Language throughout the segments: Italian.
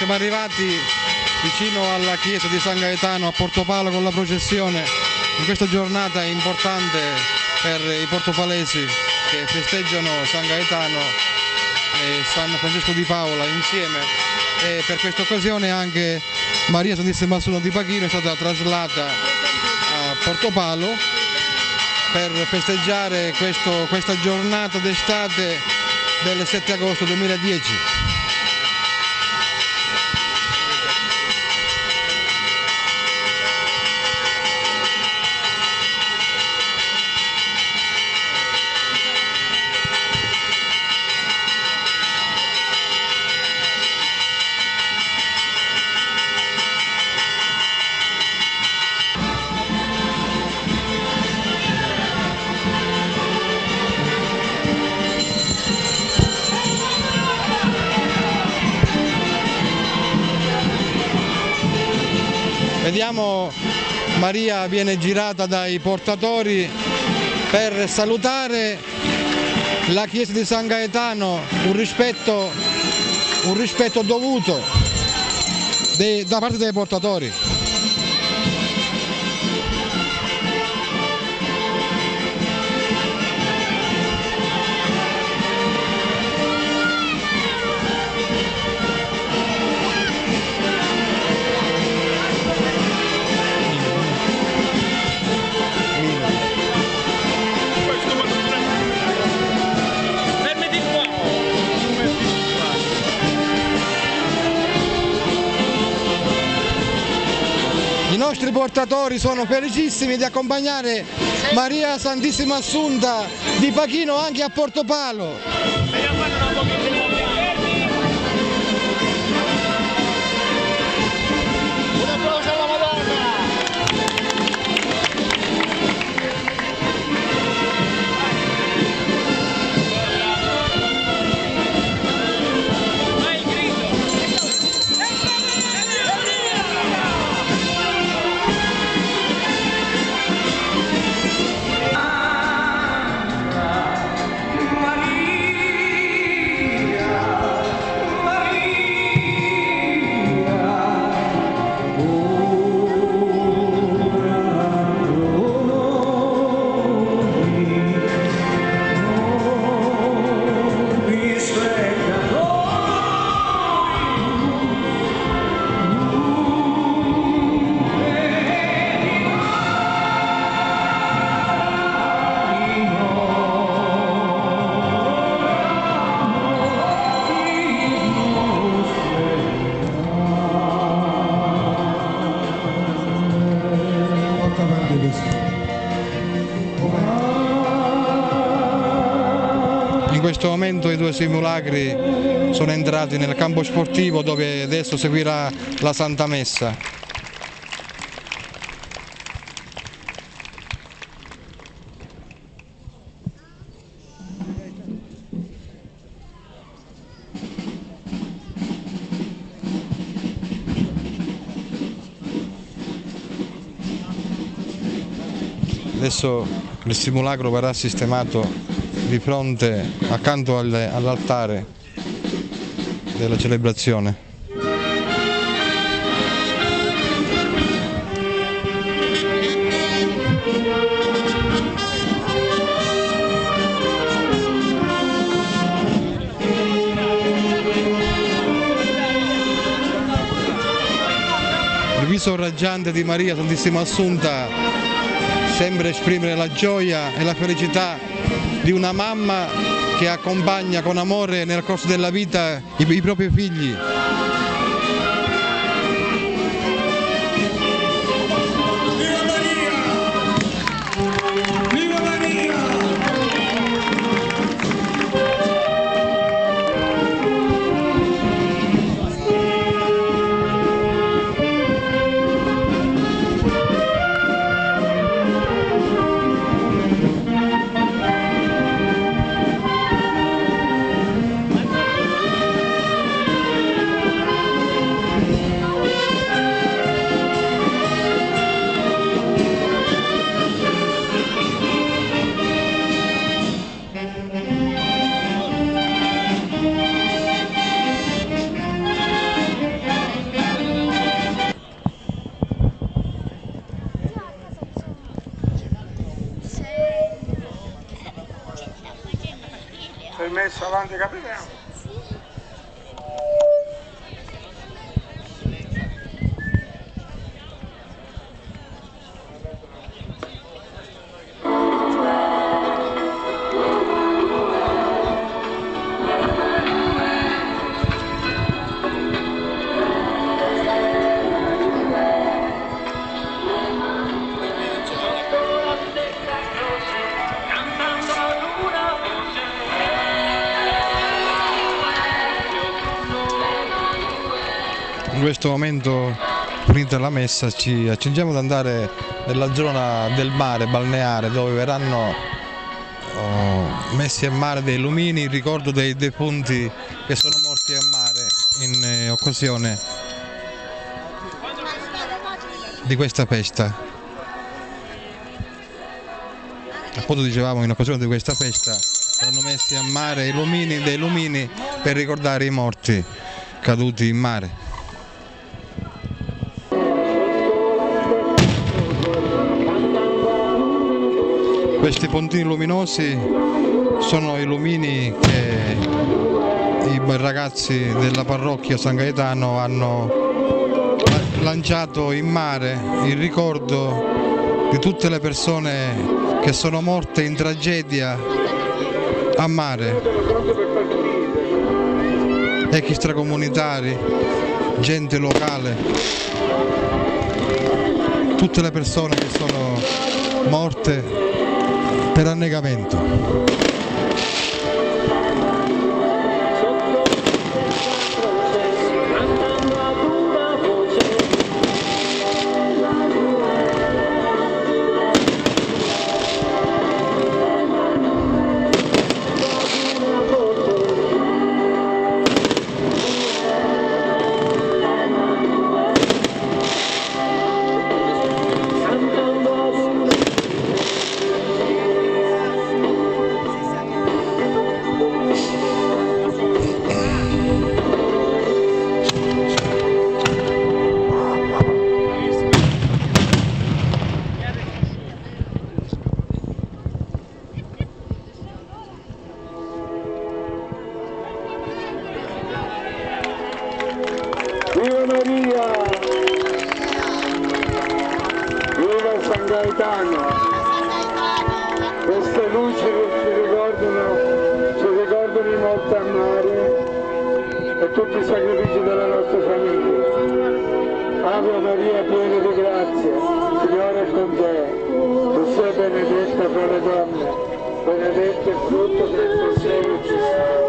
siamo arrivati vicino alla chiesa di San Gaetano a Portopalo con la processione in questa giornata importante per i portopalesi che festeggiano San Gaetano e San Francesco di Paola insieme, e per questa occasione anche Maria Santissima Assunta di Pachino è stata traslata a Portopalo per festeggiare questa giornata d'estate del 7 agosto 2010. Vediamo Maria viene girata dai portatori per salutare la chiesa di San Gaetano, un rispetto dovuto da parte dei portatori. I nostri portatori sono felicissimi di accompagnare Maria Santissima Assunta di Pachino anche a Portopalo. In questo momento i due simulacri sono entrati nel campo sportivo dove adesso seguirà la Santa Messa. Adesso il simulacro verrà sistemato di fronte, accanto all'altare della celebrazione. Il viso raggiante di Maria Santissima Assunta sembra esprimere la gioia e la felicità di una mamma che accompagna con amore nel corso della vita i propri figli. Permesso, avanti capitano. In questo momento, finita la messa, ci accingiamo ad andare nella zona del mare balneare, dove verranno messi a mare dei lumini in ricordo dei defunti che sono morti a mare in occasione di questa festa. Appunto, dicevamo, in occasione di questa festa verranno messi a mare dei lumini per ricordare i morti caduti in mare. Questi puntini luminosi sono i lumini che i ragazzi della parrocchia San Gaetano hanno lanciato in mare in ricordo di tutte le persone che sono morte in tragedia a mare, extracomunitari, gente locale, tutte le persone che sono morte per annegamento. Viva Maria! Viva San Gaetano! Queste luci che ci ricordano i morti a mare e tutti i sacrifici della nostra famiglia. Ave Maria, piena di grazia, Signore è con te. Tu sei benedetta fra le donne, benedetto il frutto del tuo seno, Gesù.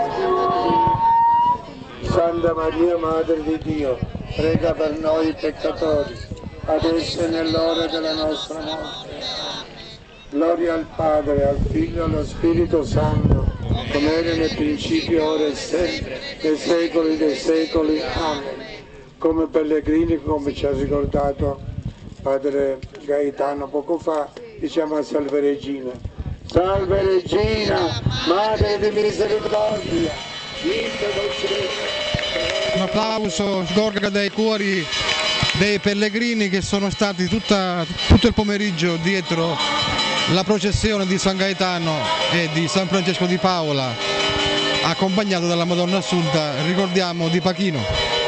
Santa Maria, Madre di Dio, prega per noi peccatori, adesso e nell'ora della nostra morte. Gloria al Padre, al Figlio e allo Spirito Santo, come era nel principio, ora e sempre, nei secoli dei secoli. Amen. Come pellegrini, come ci ha ricordato Padre Gaetano poco fa, diciamo a Salve Regina. Salve Regina, Madre di misericordia, vinta dal cielo. Un applauso sgorga dai cuori dei pellegrini che sono stati tutto il pomeriggio dietro la processione di San Gaetano e di San Francesco di Paola, accompagnato dalla Madonna Assunta, ricordiamo, di Pachino.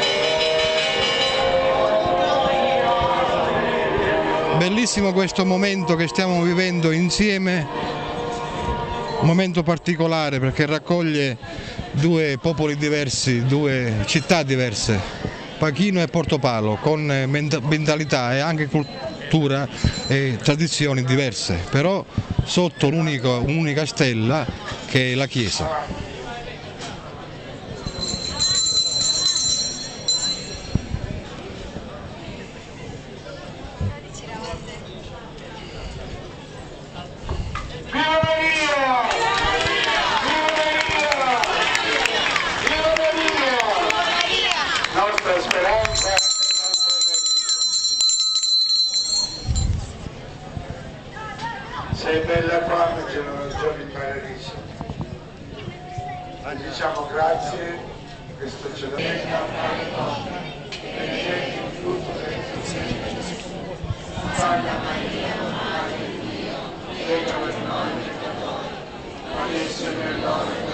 Bellissimo questo momento che stiamo vivendo insieme, un momento particolare perché raccoglie due popoli diversi, due città diverse, Pachino e Portopalo, con mentalità e anche cultura e tradizioni diverse, però sotto un'unica stella che è la Chiesa. Sei bella qua, giorni in paradiso. Diciamo grazie, questo ce l'abbiamo. Santa Maria, Madre di Dio, prega per noi peccatori, adesso e nell'ora